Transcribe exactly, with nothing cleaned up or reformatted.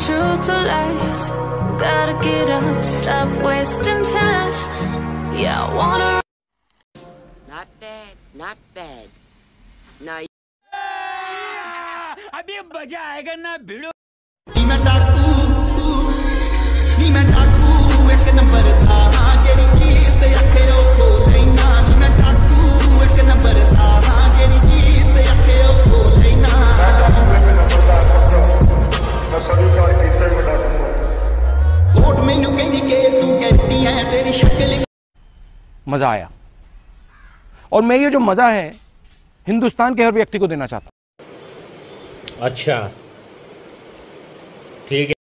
truth to lies. Gotta get up, stop wasting time. Yeah, I wanna. Not bad, not bad. Now अभी मजा आएगा ना भिड़ो। नी मैं डाकू, नी मैं डाकू एक नंबर था, जेड़ी चीज ते अखे ओ खो लेना। नी मैं डाकू एक नंबर था, जेड़ी चीज ते अखे ओ खो लेना। कोट मैनू कहदी के तू कहती है तेरी शक्ल। मजा आया, और मैं ये जो मजा है हिंदुस्तान के हर व्यक्ति को देना चाहता हूं। अच्छा ठीक है।